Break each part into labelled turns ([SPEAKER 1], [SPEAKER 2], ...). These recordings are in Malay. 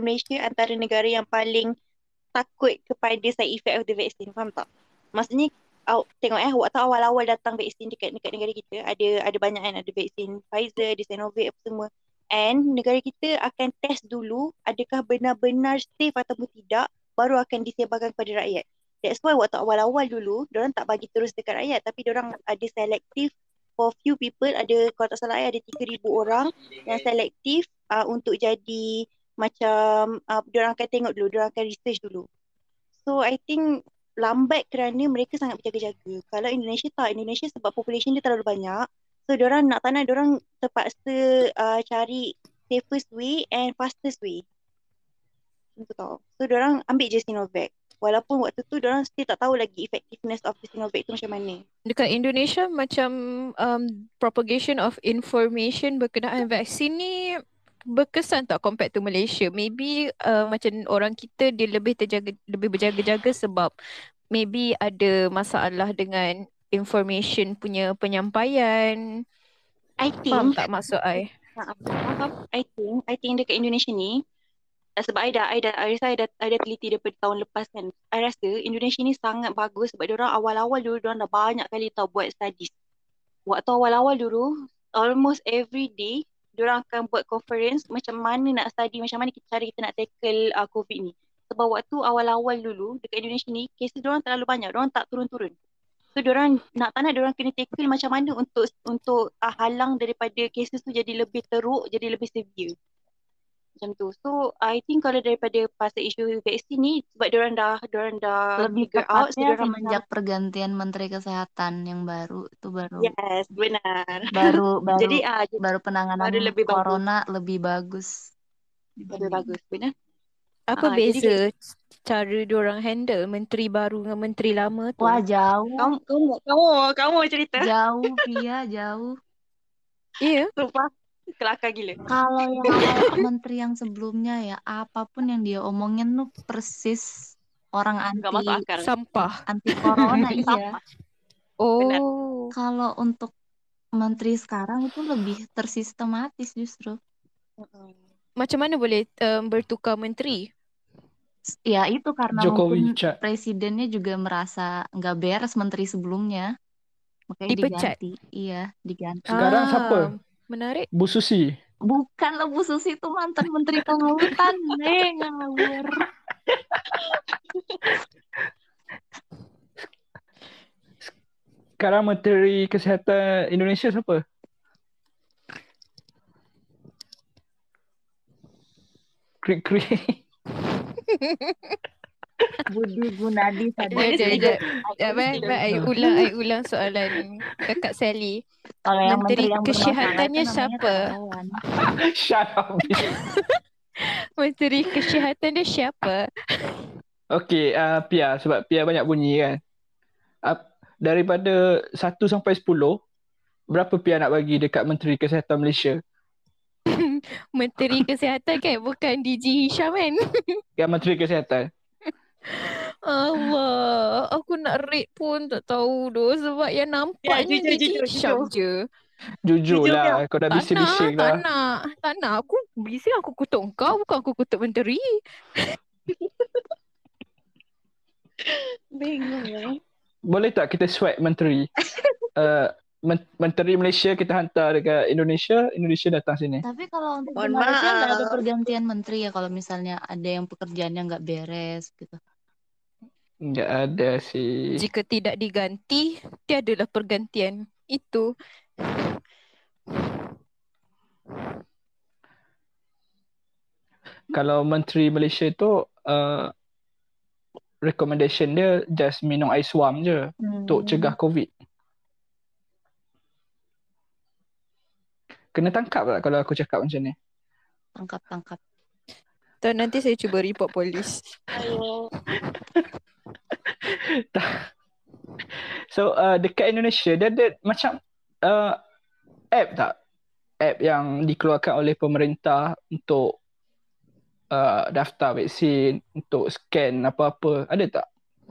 [SPEAKER 1] Malaysia antara negara yang paling takut kepada side effect of the vaccine. Faham tak? Maksudnya tengok waktu awal-awal datang vaksin dekat negara kita ada banyak kan, ada vaksin Pfizer, ada Sinovac apa semua. And negara kita akan test dulu adakah benar-benar safe ataupun tidak, baru akan disebarkan kepada rakyat. That's why waktu awal-awal dulu diorang tak bagi terus dekat rakyat, tapi diorang ada selektif for few people. Ada, kalau tak salah ada 3,000 orang yang selektif untuk jadi macam diorang akan tengok dulu, diorang akan research dulu. So I think lambat kerana mereka sangat berjaga-jaga. Kalau Indonesia tak, Indonesia sebab population dia terlalu banyak. So diorang nak tak nak, diorang terpaksa cari safest way and fastest way. Macam tu tau. So diorang ambil je Sinovac. Walaupun waktu tu diorang still tak tahu lagi effectiveness of the Sinovac tu macam mana.
[SPEAKER 2] Dekat Indonesia macam propagation of information berkenaan vaksin ni berkesan tak compared to Malaysia? Maybe macam orang kita dia lebih berjaga-jaga sebab maybe ada masalah dengan information punya penyampaian.
[SPEAKER 1] I
[SPEAKER 2] Faham
[SPEAKER 1] think
[SPEAKER 2] tak maksud I?
[SPEAKER 1] faham. I think dekat Indonesia ni, sebab I dah teliti daripada tahun lepas kan. I rasa Indonesia ni sangat bagus sebab diorang awal-awal dulu diorang dah banyak kali tahu buat studies. Waktu awal-awal dulu, almost every day diorang akan buat conference macam mana nak study, macam mana cara kita nak tackle COVID ni. Sebab waktu awal-awal dulu dekat Indonesia ni, kes diorang terlalu banyak, diorang tak turun-turun. So diorang nak tak nak diorang kena tackle macam mana untuk halang daripada kes tu jadi lebih teruk, jadi lebih severe. Macam tu. So I think kalau daripada pasal isu vaksin ni, sebab diorang dah
[SPEAKER 3] Lebih
[SPEAKER 1] figure out, so
[SPEAKER 3] tepatnya
[SPEAKER 1] diorang
[SPEAKER 3] semenjak pergantian Menteri Kesehatan yang baru itu
[SPEAKER 1] yes, benar.
[SPEAKER 3] baru
[SPEAKER 1] Baru
[SPEAKER 3] penanganan
[SPEAKER 1] lebih bagus.
[SPEAKER 3] corona lebih bagus.
[SPEAKER 1] Lebih bagus, benar.
[SPEAKER 2] Apa
[SPEAKER 1] Jadi
[SPEAKER 2] beza cara diorang handle menteri baru dengan menteri lama tu?
[SPEAKER 3] Wah, jauh.
[SPEAKER 1] Kamu cerita.
[SPEAKER 3] Jauh, Pia, jauh.
[SPEAKER 2] Iya.
[SPEAKER 1] Sumpah kelakar gila.
[SPEAKER 3] Kalau yang menteri yang sebelumnya ya, apapun yang dia omongin tuh persis orang
[SPEAKER 1] Enggak masuk akal.
[SPEAKER 2] Sampah.
[SPEAKER 3] anti corona iya.
[SPEAKER 1] Benar.
[SPEAKER 2] Oh.
[SPEAKER 3] Kalau untuk menteri sekarang itu lebih tersistematis justru.
[SPEAKER 2] Macam mana boleh bertukar menteri?
[SPEAKER 3] Ya itu karena
[SPEAKER 4] Jokowi
[SPEAKER 3] mungkin presidennya juga merasa nggak beres menteri sebelumnya. Makanya
[SPEAKER 2] Dipecat.
[SPEAKER 3] diganti. Iya, diganti.
[SPEAKER 4] Sekarang siapa?
[SPEAKER 2] Menarik.
[SPEAKER 4] Bu Susi.
[SPEAKER 3] Bukanlah Bu Susi itu mantan menteri kelautan. Ngawur.
[SPEAKER 4] Sekarang Menteri Kesihatan Indonesia siapa? Krik-krik.
[SPEAKER 3] Budi Gunadi
[SPEAKER 2] I ulang soalan Kakak Sally.
[SPEAKER 3] Kalau yang
[SPEAKER 2] Menteri
[SPEAKER 3] yang
[SPEAKER 2] Kesihatannya siapa?
[SPEAKER 4] Shut up.
[SPEAKER 2] Menteri Kesihatan dia siapa?
[SPEAKER 4] Okey, Pia, sebab Pia banyak bunyi kan. Daripada 1 sampai 10, berapa Pia nak bagi dekat Menteri Kesihatan Malaysia?
[SPEAKER 2] Menteri Kesihatan kan, bukan DG Hisham kan?
[SPEAKER 4] Yang Menteri Kesihatan.
[SPEAKER 2] Allah, aku nak rate pun tak tahu doh sebab yang nampaknya DG Hisham je.
[SPEAKER 4] Jujur lah, kau dah bising-bising lah.
[SPEAKER 2] Tak nak. Aku bising, aku kutuk kau, bukan aku kutuk menteri.
[SPEAKER 1] Bingung lah.
[SPEAKER 4] Boleh tak kita swap menteri? Menteri Malaysia kita hantar dekat Indonesia datang sini.
[SPEAKER 3] Tapi kalau untuk di Malaysia nggak ada pergantian menteri ya, kalau misalnya ada yang pekerjaannya nggak beres gitu.
[SPEAKER 4] Nggak ada sih.
[SPEAKER 2] Jika tidak diganti, tiadalah pergantian itu.
[SPEAKER 4] Kalau menteri Malaysia tu recommendation dia just minum air suam je untuk cegah COVID. Kena tangkap tak kalau aku cakap macam ni?
[SPEAKER 3] Tangkap.
[SPEAKER 2] Dan nanti saya cuba report polis.
[SPEAKER 1] Ayo.
[SPEAKER 4] So dekat Indonesia dia ada macam app tak? App yang dikeluarkan oleh pemerintah untuk daftar vaksin, untuk scan apa-apa. Ada tak?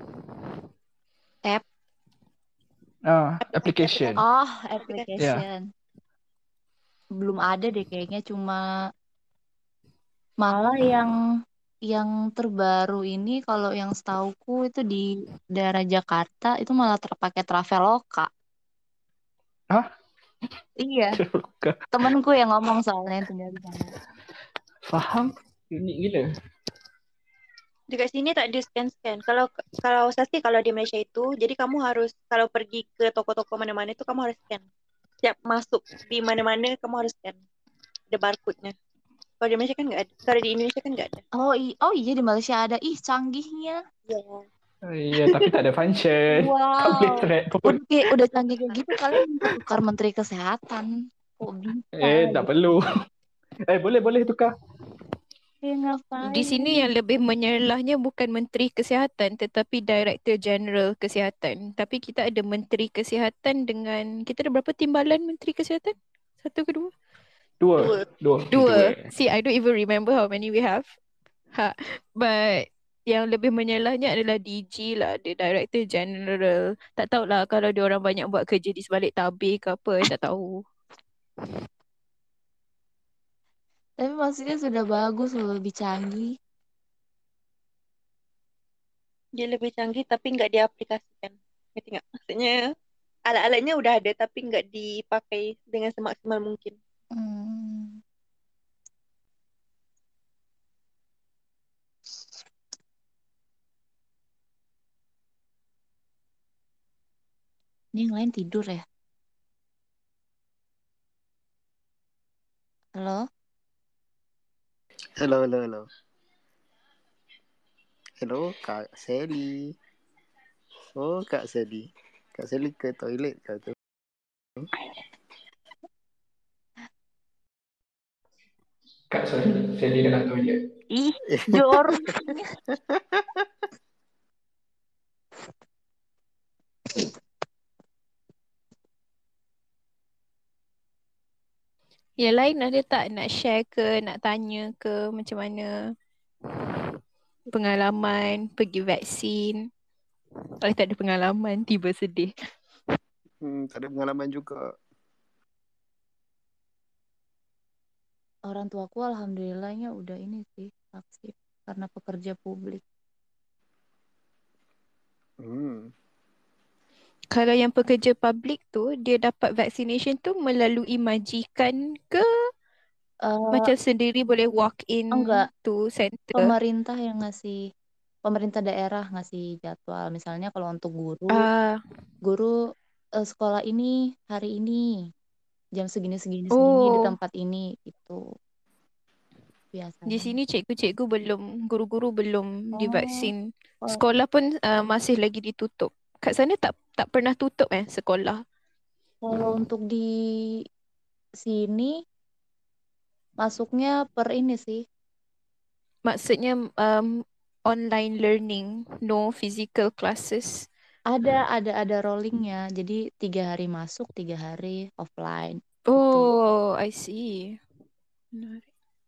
[SPEAKER 3] App?
[SPEAKER 4] Application.
[SPEAKER 3] Oh, application. Belum ada deh kayaknya, cuma Malah yang terbaru ini kalau yang setauku itu di daerah Jakarta itu malah terpakai Traveloka.
[SPEAKER 4] Hah?
[SPEAKER 3] Iya, temanku yang ngomong soalnya yang tinggal di sana.
[SPEAKER 4] Faham? Unik gila.
[SPEAKER 1] Dekat sini tak ada scan-scan. Kalau kalau saya sih kalau di Malaysia itu, jadi kamu harus kalau pergi ke toko-toko mana-mana itu kamu harus scan. Setiap masuk di mana-mana kamu harus scan. Ada barcode-nya. Kalau di Malaysia kan nggak ada. Kalau di Indonesia kan nggak ada.
[SPEAKER 3] Oh iya di Malaysia ada. Ih, canggihnya.
[SPEAKER 1] Iya.
[SPEAKER 4] Oh, iya, tapi tak ada function. Tak boleh
[SPEAKER 3] Wow.
[SPEAKER 4] track pun.
[SPEAKER 3] Udah canggih kayak gitu kalian minta tukar Menteri Kesehatan. Kok bisa
[SPEAKER 4] Tak
[SPEAKER 3] gitu?
[SPEAKER 4] perlu. Boleh tukar.
[SPEAKER 3] Ya
[SPEAKER 2] Di
[SPEAKER 3] ngapain?
[SPEAKER 2] sini yang lebih menyerlahnya bukan Menteri Kesihatan tetapi Director General Kesihatan. Tapi kita ada Menteri Kesihatan dengan, kita ada berapa timbalan Menteri Kesihatan? Satu ke dua?
[SPEAKER 4] Dua.
[SPEAKER 2] Dua. See, I don't even remember how many we have. But yang lebih menyerlahnya adalah DG lah, ada Director General. Tak tahulah kalau dia orang banyak buat kerja di sebalik tabir ke apa, tak tahu.
[SPEAKER 3] Tapi maksudnya sudah bagus loh, lebih canggih.
[SPEAKER 1] Dia lebih canggih tapi nggak diaplikasikan. Ngerti nggak? Maksudnya alat-alatnya udah ada tapi nggak dipakai dengan semaksimal mungkin.
[SPEAKER 3] Hmm. Ini yang lain tidur ya? Halo?
[SPEAKER 5] Hello. Hello, Kak Sally. Oh, Kak Sally. Kak Sally ke toilet kah tu?
[SPEAKER 4] Kak, sorry. Saya di dalam toilet.
[SPEAKER 3] Ih, Jor.
[SPEAKER 2] Yang lain ada tak nak share ke, nak tanya ke macam mana pengalaman pergi vaksin? Kalau tak ada pengalaman, tiba sedih.
[SPEAKER 5] Tak ada pengalaman juga.
[SPEAKER 3] Orang tuaku alhamdulillahnya udah ini sih vaksin karena pekerja publik.
[SPEAKER 2] Kalau yang pekerja publik tu, dia dapat vaccination tu melalui majikan ke macam sendiri boleh walk in
[SPEAKER 3] Enggak,
[SPEAKER 2] to center?
[SPEAKER 3] pemerintah yang ngasih, pemerintah daerah ngasih jadwal. Misalnya kalau untuk guru sekolah ini hari ini jam segini di tempat ini itu
[SPEAKER 2] Di
[SPEAKER 3] biasanya.
[SPEAKER 2] sini cikgu-cikgu belum, guru-guru belum divaksin.
[SPEAKER 3] Oh.
[SPEAKER 2] Sekolah pun masih lagi ditutup. Kat sana tak pernah tutup sekolah.
[SPEAKER 3] Kalau untuk di sini masuknya per ini sih.
[SPEAKER 2] Maksudnya online learning, no physical classes.
[SPEAKER 3] Ada rollingnya. Jadi 3 hari masuk, 3 hari offline.
[SPEAKER 2] Oh, I see. Menarik.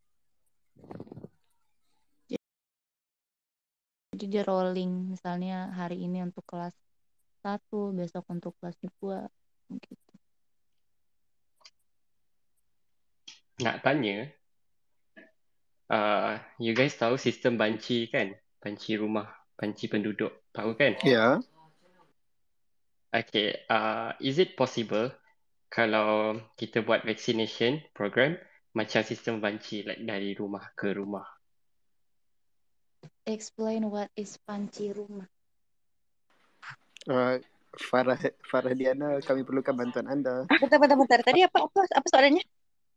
[SPEAKER 3] Jadi dia rolling, misalnya hari ini untuk kelas 1, besok untuk kelas 2 gitu.
[SPEAKER 6] Nak tanya, you guys tahu sistem banci kan? Banci rumah, banci penduduk, tahu kan?
[SPEAKER 5] Ya.
[SPEAKER 6] Okay, is it possible kalau kita buat vaccination program macam sistem banci like dari rumah ke rumah?
[SPEAKER 3] Explain what is panci rumah.
[SPEAKER 5] Farah Diana, kami perlukan bantuan anda.
[SPEAKER 1] Bentar. Tadi apa soalannya?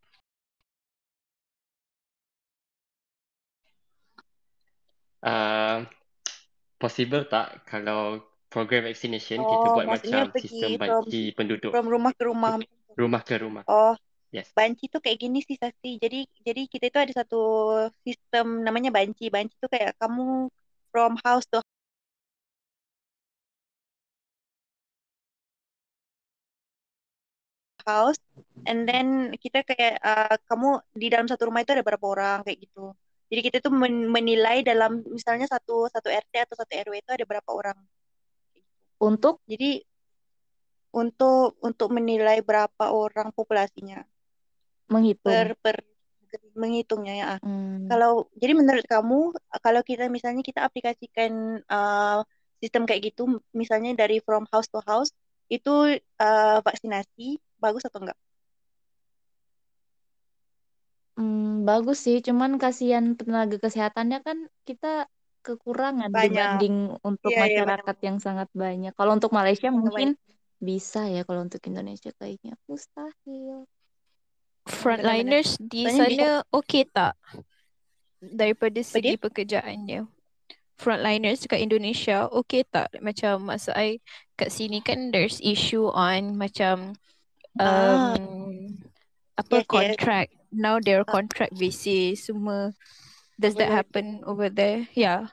[SPEAKER 6] Possible tak kalau program vaccination kita
[SPEAKER 1] Oh,
[SPEAKER 6] buat
[SPEAKER 1] maksudnya
[SPEAKER 6] macam
[SPEAKER 1] pergi
[SPEAKER 6] sistem banci penduduk,
[SPEAKER 1] from rumah ke rumah.
[SPEAKER 6] rumah ke rumah?
[SPEAKER 1] Oh,
[SPEAKER 6] Yes.
[SPEAKER 1] banci tuh kayak gini sih Sakti. Jadi kita itu ada satu sistem namanya banci. Banci tuh kayak kamu from house to house, and then kita kayak kamu di dalam satu rumah itu ada berapa orang kayak gitu. Jadi kita tuh menilai dalam misalnya satu RT atau satu RW itu ada berapa orang.
[SPEAKER 3] Untuk
[SPEAKER 1] Jadi untuk menilai berapa orang populasinya
[SPEAKER 3] menghitung.
[SPEAKER 1] per menghitungnya ya. Kalau jadi menurut kamu kalau kita misalnya kita aplikasikan sistem kayak gitu misalnya dari from house to house itu vaksinasi bagus atau enggak?
[SPEAKER 3] Bagus sih, cuman kasihan tenaga kesehatannya kan kita kekurangan
[SPEAKER 1] Banyak.
[SPEAKER 3] dibanding untuk
[SPEAKER 1] Iya,
[SPEAKER 3] masyarakat yang sangat banyak. Kalau untuk Malaysia mungkin
[SPEAKER 1] banyak.
[SPEAKER 3] bisa ya, kalau untuk Indonesia kayaknya mustahil.
[SPEAKER 2] Frontliners di sana okey tak? Daripada segi pekerjaannya. Frontliners kat Indonesia okey tak? Macam maksud I kat sini kan there's issue on macam apa contract. Now they're contract basis semua. Does that happen over there? Yeah.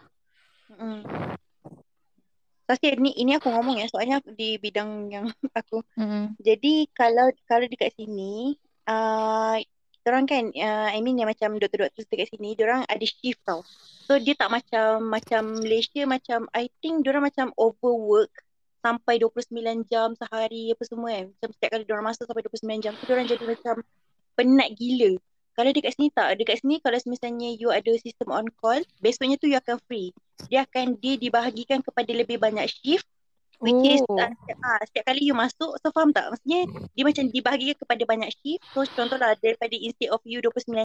[SPEAKER 1] Tapi ini aku ngomong ya soalnya di bidang yang aku. Jadi kalau dekat sini orang kan I mean yang macam doktor-doktor dekat sini diorang ada shift tau. So dia tak macam Malaysia macam I think diorang macam overwork sampai 29 jam sehari apa semua kan. Macam setiap kali diorang masuk sampai 29 jam tu diorang jadi macam penat gila. Kalau dekat sini tak, dekat sini kalau misalnya you ada sistem on call, besoknya tu you akan free. Dia dibahagikan kepada lebih banyak shift which is setiap kali you masuk, so faham tak? Maksudnya dia macam dibahagikan kepada banyak shift. So contohlah daripada instead of you 29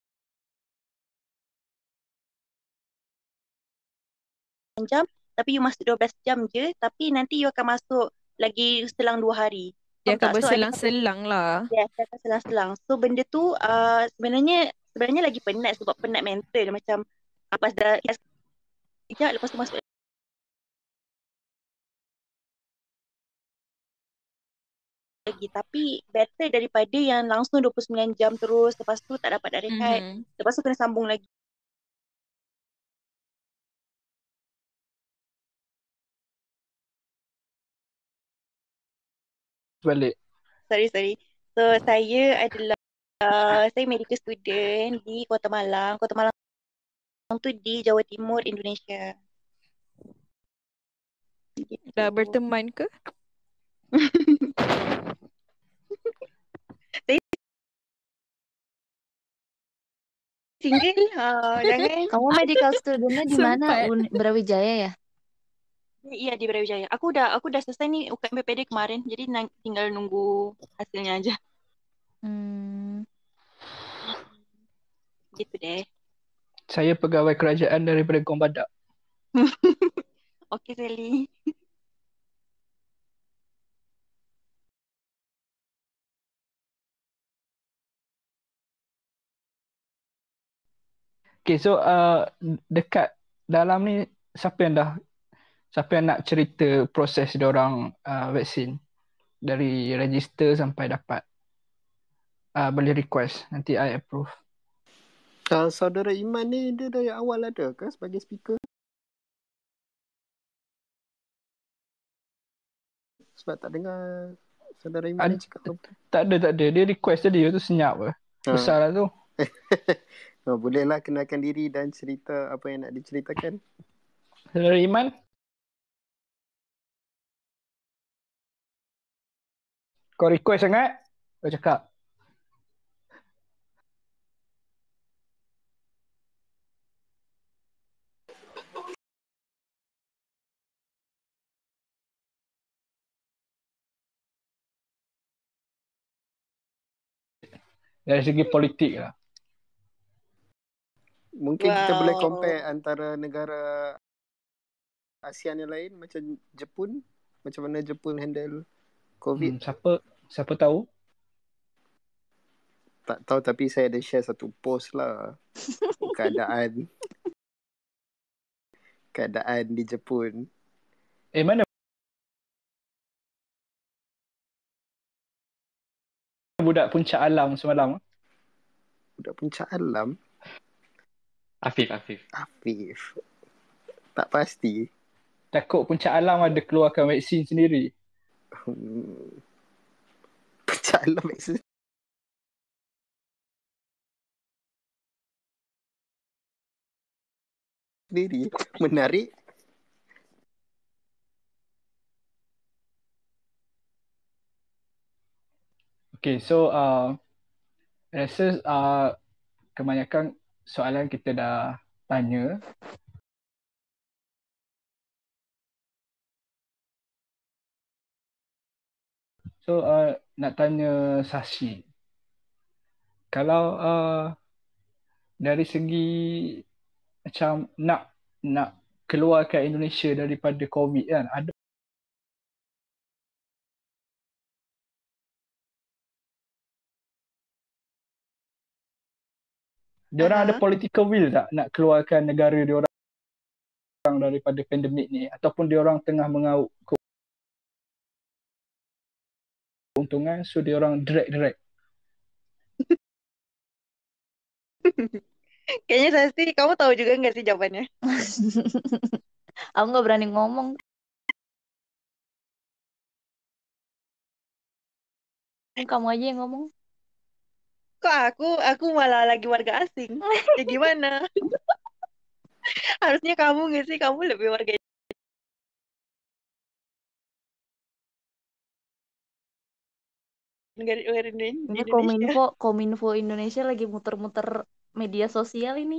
[SPEAKER 1] jam tapi you masuk 12 jam je, tapi nanti you akan masuk lagi selang 2 hari.
[SPEAKER 2] Dia akan berselang-selang lah.
[SPEAKER 1] Ya, dia akan selang-selang. So benda tu sebenarnya lagi penat sebab penat mental macam lepas dah sekejap lepas tu masuk lagi. Tapi better daripada yang langsung 29 jam terus lepas tu tak dapat dah rehat. Lepas tu kena sambung lagi.
[SPEAKER 4] Balik.
[SPEAKER 1] Sorry. So saya adalah saya medical student di Kota Malang. Kota Malang tu di Jawa Timur, Indonesia.
[SPEAKER 2] Dah berteman ke?
[SPEAKER 1] Saya single. Jangan.
[SPEAKER 3] Kamu medical studentnya di mana? Brawijaya ya?
[SPEAKER 1] Iya di Brawijaya. Aku dah selesai nih UKM PPD kemarin. Jadi tinggal nunggu hasilnya aja. Gitu deh.
[SPEAKER 4] Saya pegawai kerajaan daripada Gong Badak.
[SPEAKER 1] Okey Sally.
[SPEAKER 4] Okay, so dekat dalam ni siapa yang nak cerita proses diorang vaksin dari register sampai dapat boleh request, nanti I approve.
[SPEAKER 5] Saudara Iman ni dia dari awal ada ke sebagai speaker? Sebab tak dengar saudara Iman ni cakap apa.
[SPEAKER 4] Tak ada. Dia request tadi tu senyap ke. Besar lah tu.
[SPEAKER 5] Bolehlah kenalkan diri dan cerita apa yang nak diceritakan.
[SPEAKER 4] Saudara Iman? Kau request sangat? Kau cakap. Dari segi politik lah.
[SPEAKER 5] Mungkin kita boleh compare antara negara ASEAN yang lain macam Jepun. Macam mana Jepun handle COVID.
[SPEAKER 4] Siapa tahu?
[SPEAKER 5] Tak tahu tapi saya ada share satu post lah. Keadaan di Jepun.
[SPEAKER 4] Mana budak puncak alam semalam?
[SPEAKER 5] Budak puncak alam?
[SPEAKER 6] Afif.
[SPEAKER 5] Tak pasti.
[SPEAKER 4] Takut puncak alam ada keluarkan vaksin sendiri.
[SPEAKER 5] Puncak alam vaksin sendiri. Menarik.
[SPEAKER 4] Okay, so rasa kebanyakan soalan kita dah tanya. So nak tanya Sashi, kalau dari segi macam nak keluarkan Indonesia daripada COVID kan, ada diorang ada political will tak nak keluarkan negara diorang daripada pandemik ni, ataupun diorang tengah mengauk keuntungan, so diorang drag.
[SPEAKER 1] Kayaknya Sasti, kamu tahu juga nggak sih jawabannya?
[SPEAKER 3] Aku nggak berani ngomong. Kamu aja yang ngomong.
[SPEAKER 1] Kok aku malah lagi warga asing? Ya gimana? Harusnya kamu nggak sih? Kamu lebih warga negara
[SPEAKER 3] Ini
[SPEAKER 1] Indonesia.
[SPEAKER 3] Kominfo Indonesia lagi muter-muter media sosial ini.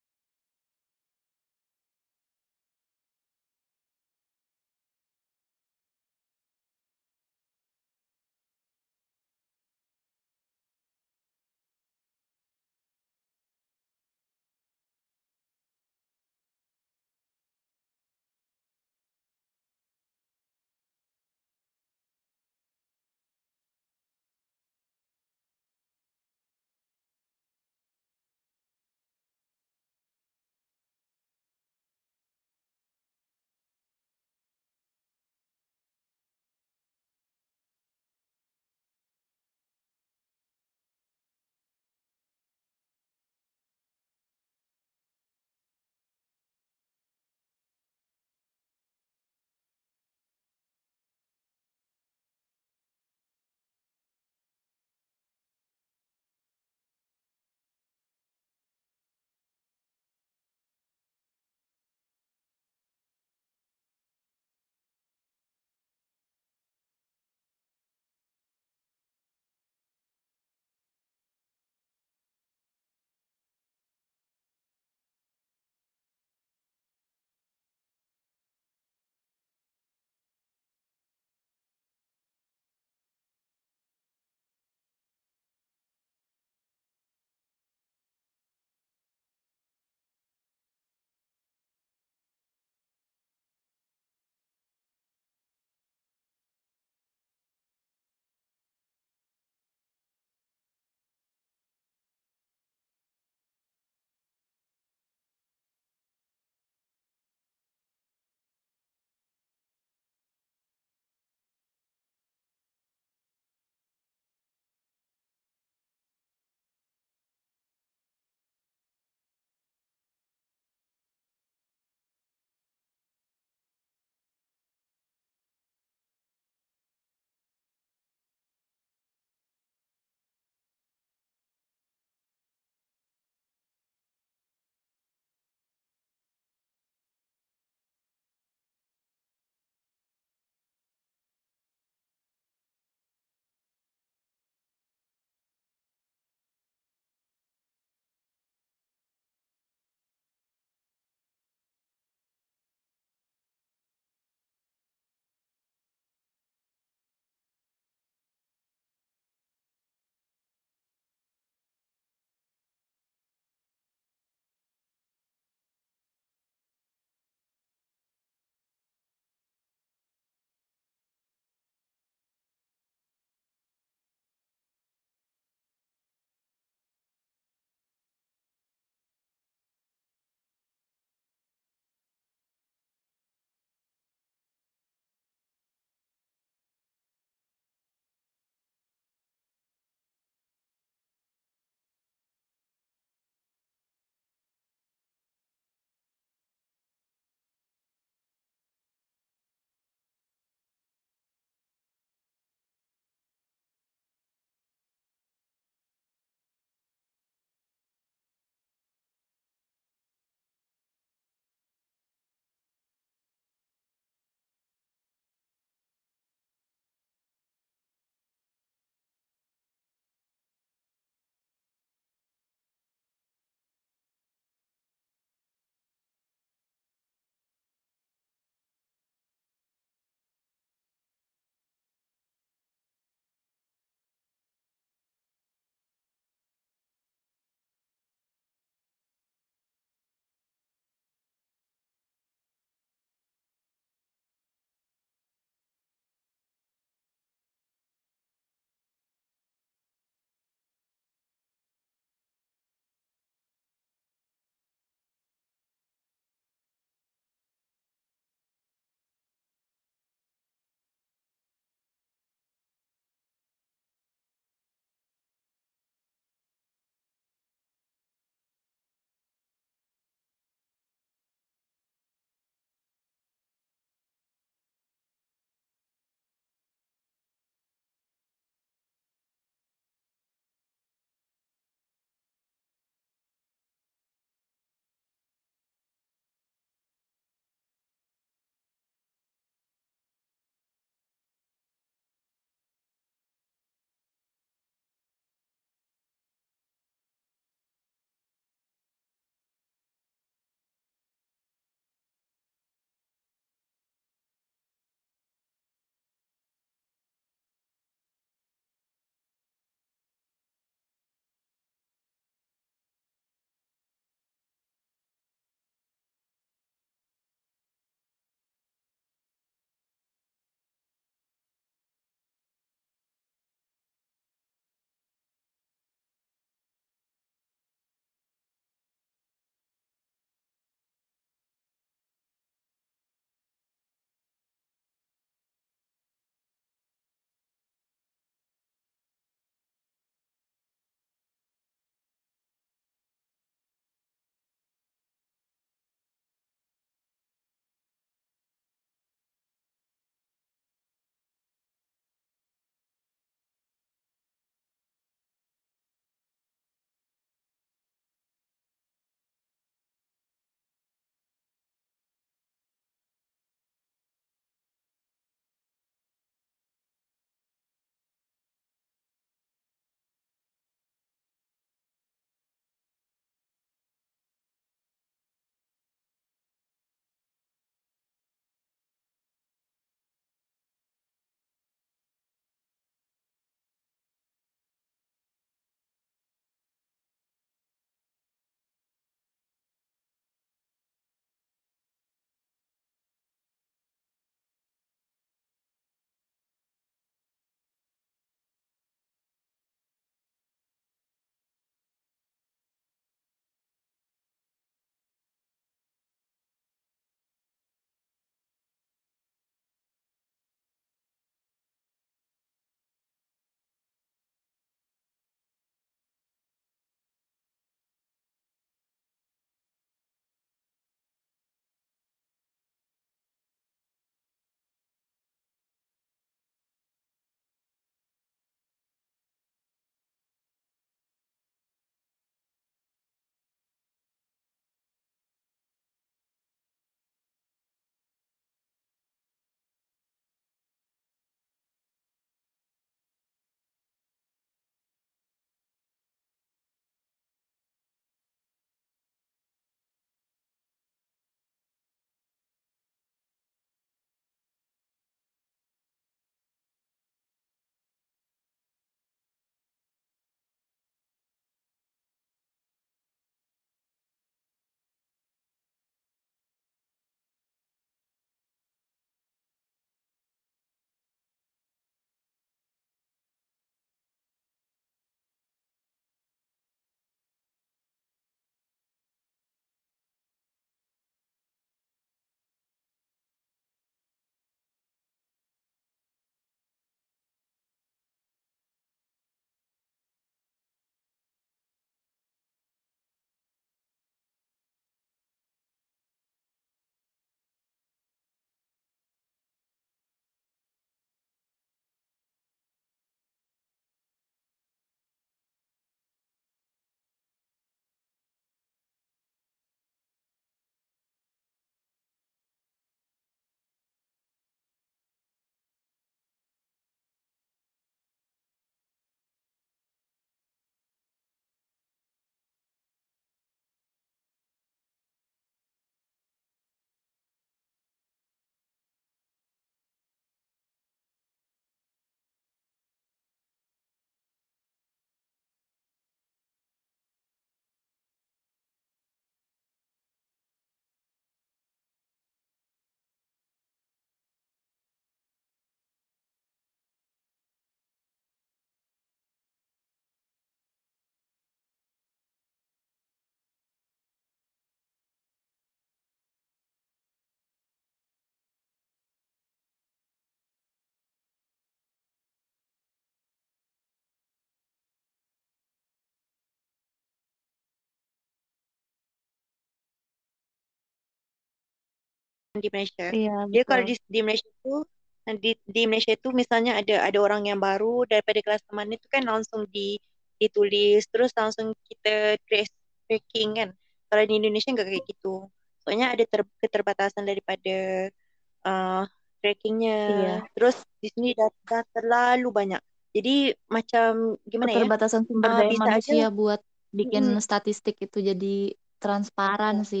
[SPEAKER 1] di Malaysia.
[SPEAKER 3] Iya,
[SPEAKER 1] Dia kalau
[SPEAKER 3] betul.
[SPEAKER 1] di Malaysia tu di Malaysia tu misalnya ada orang yang baru daripada kelas mana tu kan langsung ditulis terus langsung kita tracking kan. Kalau di Indonesia enggak kayak gitu. Soalnya ada keterbatasan daripada trackingnya.
[SPEAKER 3] Iya.
[SPEAKER 1] Terus di sini dah terlalu banyak. Jadi macam gimana ya?
[SPEAKER 3] Keterbatasan sumber daya
[SPEAKER 1] Bisa
[SPEAKER 3] manusia
[SPEAKER 1] aja.
[SPEAKER 3] buat bikin
[SPEAKER 1] Mm-mm.
[SPEAKER 3] statistik itu jadi transparan
[SPEAKER 1] Iya.
[SPEAKER 3] sih.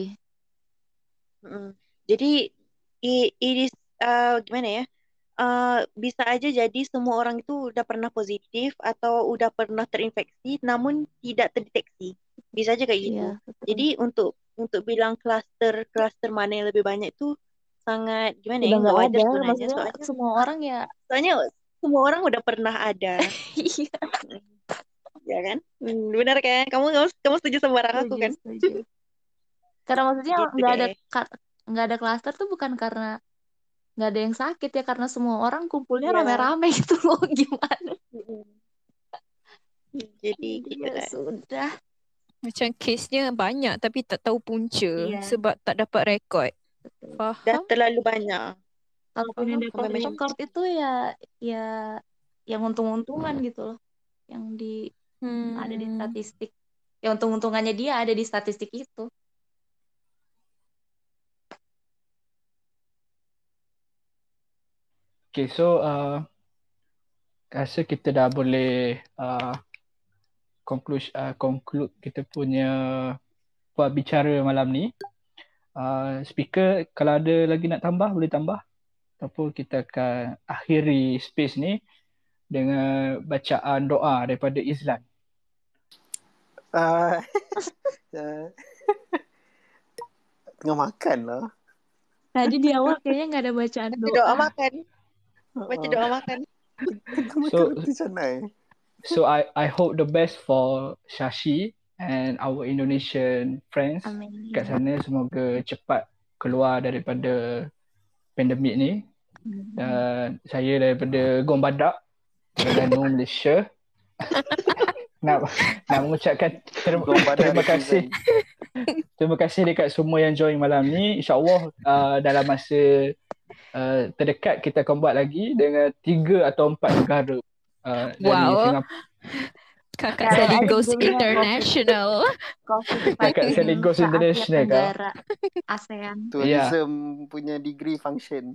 [SPEAKER 1] Jadi it is gimana ya? Bisa aja jadi semua orang itu udah pernah positif atau udah pernah terinfeksi namun tidak terdeteksi. Bisa aja kayak gitu.
[SPEAKER 3] Iya, betul.
[SPEAKER 1] Jadi untuk bilang kluster mana yang lebih banyak itu sangat gimana ya?
[SPEAKER 3] Udah
[SPEAKER 1] Nggak
[SPEAKER 3] nggak
[SPEAKER 1] wajar
[SPEAKER 3] ada,
[SPEAKER 1] sebenarnya.
[SPEAKER 3] maksudnya semua orang ya.
[SPEAKER 1] Soalnya semua orang udah pernah ada.
[SPEAKER 3] Iya.
[SPEAKER 1] Ya kan? Benar kan? Kamu setuju sama barang aku kan?
[SPEAKER 3] Setuju. Karena maksudnya
[SPEAKER 1] Gitu
[SPEAKER 3] nggak ada klaster tuh bukan karena nggak ada yang sakit ya, karena semua orang kumpulnya
[SPEAKER 1] Iya.
[SPEAKER 3] rame-rame gitu loh, gimana?
[SPEAKER 1] Jadi gitu
[SPEAKER 3] Ya
[SPEAKER 1] dah.
[SPEAKER 3] sudah.
[SPEAKER 2] Macam case-nya banyak tapi tak tahu punca
[SPEAKER 3] Iya.
[SPEAKER 2] sebab tak dapat rekod.
[SPEAKER 1] Dah
[SPEAKER 2] Faham?
[SPEAKER 1] terlalu banyak.
[SPEAKER 3] Kalaupun yang dapat
[SPEAKER 1] Sampai macam
[SPEAKER 3] record itu ya yang untung-untungan gitu loh, yang ada di statistik. Yang untung-untungannya dia ada di statistik itu.
[SPEAKER 4] Okay, so rasa kita dah boleh conclude kita punya buat bicara malam ni. Speaker kalau ada lagi nak tambah boleh tambah, ataupun kita akan akhiri space ni dengan bacaan doa daripada Izlan.
[SPEAKER 5] Tengah makan lah.
[SPEAKER 3] Tadi di awal kayaknya nggak ada bacaan
[SPEAKER 1] Baca
[SPEAKER 3] doa.
[SPEAKER 1] doa makan. Baca doa makan.
[SPEAKER 4] So I hope the best for Shashi and our Indonesian friends.
[SPEAKER 3] Amin.
[SPEAKER 4] Kat sana semoga cepat keluar daripada pandemik ni. Dan saya daripada Gong Badak, Terengganu, Malaysia. nak mengucapkan terima kasih. Terima kasih dekat semua yang join malam ni. InsyaAllah dalam masa terdekat kita akan buat lagi dengan 3 atau 4 negara. Dari Singapura.
[SPEAKER 2] Kakak Sally Goes International.
[SPEAKER 4] Kakak Sally Goes International kau.
[SPEAKER 3] Negara ASEAN.
[SPEAKER 5] Tourism punya degree function.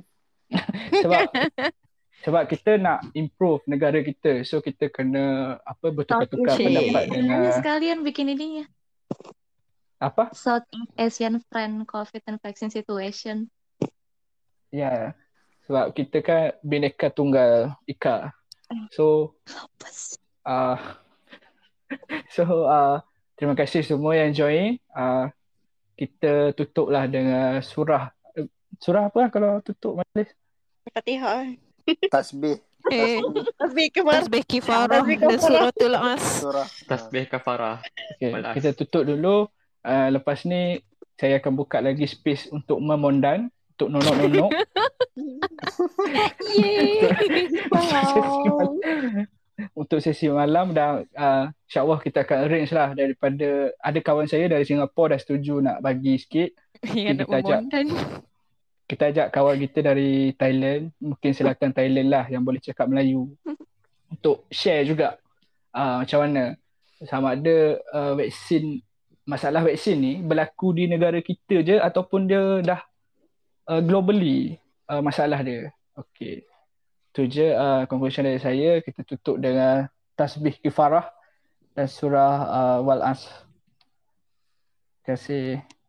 [SPEAKER 4] Sebab kita nak improve negara kita. So kita kena bertukar-tukar pendapat dengan
[SPEAKER 3] sekalian bikin ininya.
[SPEAKER 4] Apa?
[SPEAKER 3] Southeast Asian Friend COVID and Vaccine Situation.
[SPEAKER 4] Ya. Sebab kita kan Bhinneka Tunggal Ika. So terima kasih semua yang join. Kita tutuplah dengan surah apa kalau tutup majlis?
[SPEAKER 1] Fatihah.
[SPEAKER 5] Tasbih.
[SPEAKER 1] Tasbih
[SPEAKER 2] kifarah dan suratul as.
[SPEAKER 6] Tasbih kafarah.
[SPEAKER 4] Okay, kita tutup dulu. Lepas ni saya akan buka lagi space untuk memondan, untuk nonok-nonok. Untuk sesi malam dan insyaAllah kita akan arrange lah daripada ada kawan saya dari Singapura dah setuju nak bagi sikit. Kita ajak kawan kita dari Thailand, mungkin selatan Thailand lah yang boleh cakap Melayu untuk share juga macam mana sama ada masalah vaksin ni berlaku di negara kita je ataupun dia dah globally masalah dia. Okey. Itu je conclusion dari saya. Kita tutup dengan tasbih kifarah dan surah Wal-As. Terima kasih.